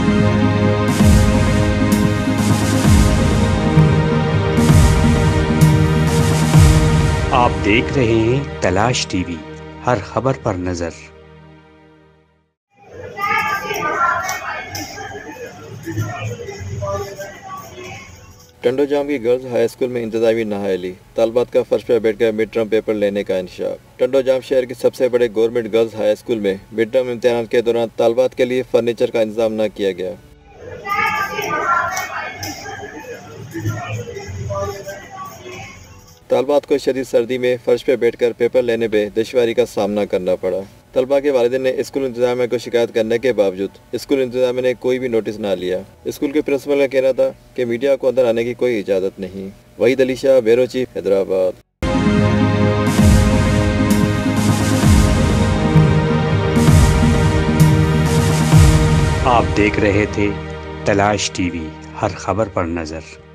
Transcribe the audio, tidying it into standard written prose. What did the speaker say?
आप देख रहे हैं तलाश टीवी, हर खबर पर नजर। टंडो जाम की गर्ल्स हाई स्कूल में इंतजामी नाअहली, तालबात का फर्श पर बैठकर मिड टर्म पेपर लेने का इंकशाफ। टंडो जाम शहर के सबसे बड़े गवर्नमेंट गर्ल्स हाई स्कूल में मिड टर्म इम्तिहान के दौरान तालबात के लिए फर्नीचर का इंतजाम न किया गया। तालबात को शदीद सर्दी में फर्श पर बैठकर पेपर लेने में दुश्वारी का सामना करना पड़ा। तलबा के वालिदैन ने स्कूल इंतजामिया को शिकायत करने के बावजूद स्कूल इंतजामिया ने कोई भी नोटिस ना लिया। स्कूल के प्रिंसिपल का कहना था कि मीडिया को अंदर आने की कोई इजाज़त नहीं। Wahid Ali Shah, bureau chief, Hyderabad. आप देख रहे थे तलाश टीवी, हर खबर पर नजर।